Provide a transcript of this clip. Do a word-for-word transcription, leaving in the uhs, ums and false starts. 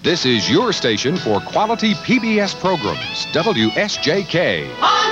This is your station for quality P B S programs, W S J K.